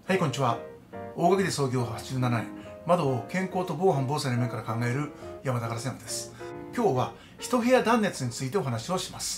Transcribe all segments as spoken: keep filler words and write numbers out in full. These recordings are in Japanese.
はい、こんにちは。大垣で創業はちじゅうななねん、窓を健康と防犯防災の面から考える山田から専務です。今日は一部屋断熱についてお話をします。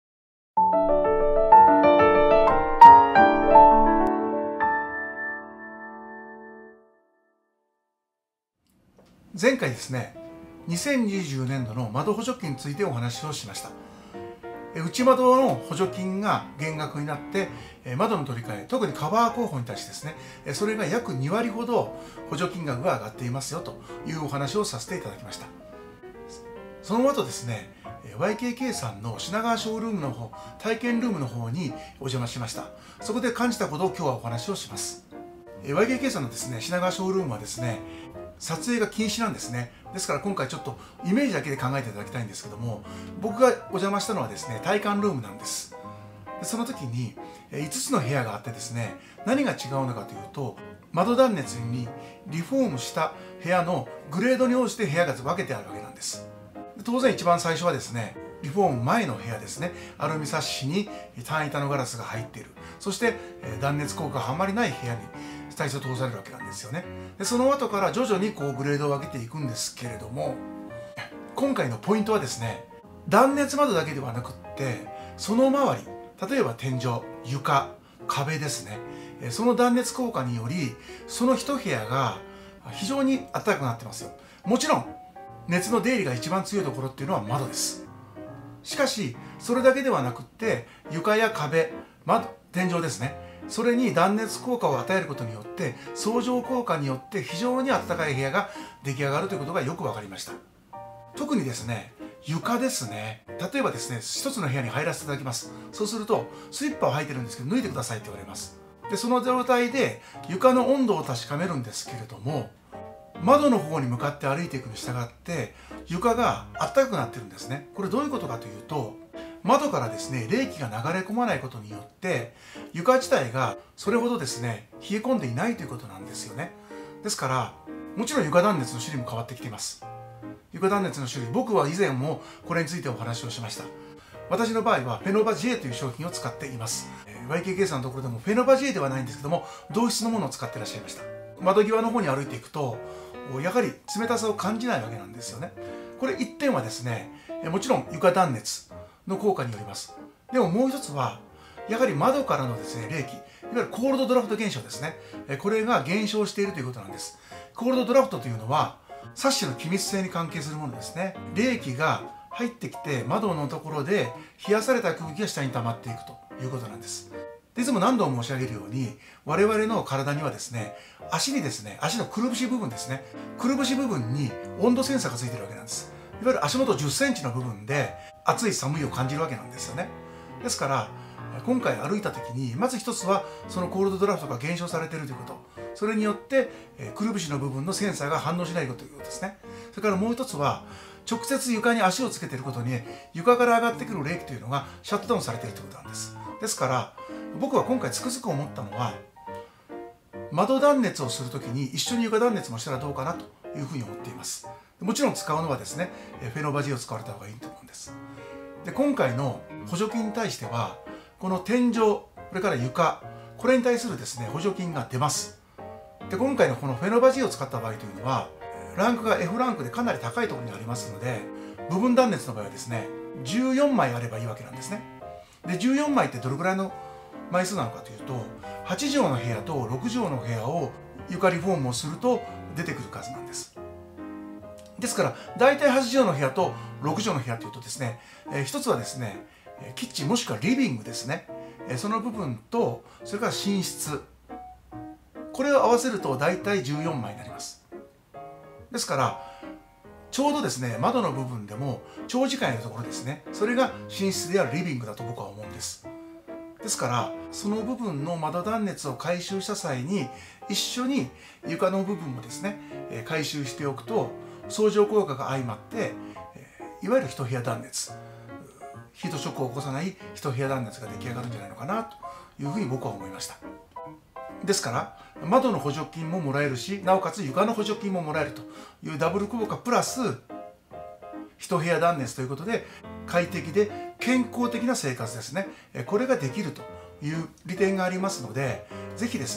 前回ですね、にせんにじゅうねんどの窓補助金についてお話をしました。内窓の補助金が減額になって窓の取り替え、特にカバー工法に対してですね、それが約にわりほど補助金額が上がっていますよというお話をさせていただきました。その後ですね、ワイケーケー さんの品川ショールームの方、体験ルームの方にお邪魔しました。そこで感じたことを今日はお話をします。ワイケーケー さんのですね、品川ショールームはですね、撮影が禁止なんですね。ですから今回ちょっとイメージだけで考えていただきたいんですけども、僕がお邪魔したのはですね、体感ルームなんです。でその時にいつつの部屋があってですね、何が違うのかというと、窓断熱にリフォームした部屋のグレードに応じて部屋が分けてあるわけなんです。で当然一番最初はですね、リフォーム前の部屋ですね、アルミサッシに単板のガラスが入っている、そして断熱効果があんまりない部屋に最初通されるわけなんですよね。でその後から徐々にこうグレードを分けていくんですけれども、今回のポイントはですね、断熱窓だけではなくってその周り、例えば天井、床、壁ですね、その断熱効果によりその一部屋が非常に暖かくなってますよ。もちろん熱の出入りが一番強いところっていうのは窓です。しかしそれだけではなくって床や壁、窓、天井ですね、それに断熱効果を与えることによって相乗効果によって非常に暖かい部屋が出来上がるということがよく分かりました。特にですね、床ですね、例えばですね、一つの部屋に入らせていただきます。そうするとスリッパを履いてるんですけど脱いでくださいって言われます。でその状態で床の温度を確かめるんですけれども、窓の方に向かって歩いていくに従って床が暖かくなってるんですね。これどういうことかというと、窓からですね、冷気が流れ込まないことによって床自体がそれほどですね冷え込んでいないということなんですよね。ですからもちろん床断熱の種類も変わってきています。床断熱の種類、僕は以前もこれについてお話をしました。私の場合はフェノバ ジェー という商品を使っています。 ワイケーケー さんのところでもフェノバ ジェー ではないんですけども、同質のものを使っていらっしゃいました。窓際の方に歩いていくとやはり冷たさを感じないわけなんですよね。これ一点はですね、もちろん床断熱の効果によります。でももう一つはやはり窓からのですね冷気、いわゆるコールドドラフト現象ですね、これが減少しているということなんです。コールドドラフトというのはサッシの気密性に関係するものですね。冷気が入ってきて窓のところで冷やされた空気が下に溜まっていくということなんです。いつも何度も申し上げるように、我々の体にはですね、足にですね、足のくるぶし部分ですね、くるぶし部分に温度センサーがついているわけなんです。いわゆる足元じゅっセンチの部分で暑い寒いを感じるわけなんですよね。ですから今回歩いた時にまず一つはそのコールドドラフトが減少されているということ、それによってくるぶしの部分のセンサーが反応しないことということですね。それからもう一つは直接床に足をつけていることに床から上がってくる冷気というのがシャットダウンされているということなんです。ですから僕は今回つくづく思ったのは、窓断熱をするときに一緒に床断熱もしたらどうかなというふうに思っています。もちろん使うのはですね、フェノバ ジェー を使われた方がいいと思うんです。で今回の補助金に対してはこの天井、それから床、これに対するですね補助金が出ます。で今回のこのフェノバ ジェー を使った場合というのはランクが エフ ランクでかなり高いところにありますので、部分断熱の場合はですねじゅうよんまいあればいいわけなんですね。でじゅうよんまいってどれぐらいの枚数なのかというと、はちじょうの部屋とろくじょうの部屋を床リフォームをすると出てくる数なんです。ですから大体はちじょうの部屋とろくじょうの部屋というとですね、えー、一つはですねキッチンもしくはリビングですね、えー、その部分とそれから寝室、これを合わせると大体じゅうよんまいになります。ですからちょうどですね窓の部分でも長時間いるところですね、それが寝室であるリビングだと僕は思うんです。ですからその部分の窓断熱を回収した際に一緒に床の部分もですね回収しておくと相乗効果が相まっていわゆる一部屋断熱、ヒートショックを起こさない一部屋断熱が出来上がるんじゃないのかなというふうに僕は思いました。ですから窓の補助金ももらえるし、なおかつ床の補助金ももらえるというダブル効果プラス一部屋断熱ということで快適で健康的な生活ですね、これができるという利点がありますので、ぜひですね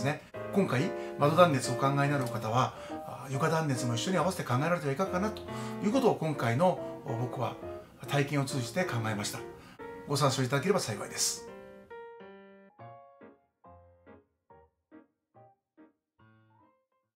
今回窓断熱をお考えになるお方は床断熱も一緒に合わせて考えられてはいかがかなということを今回の僕は体験を通じて考えました。ご参照いただければ幸いです。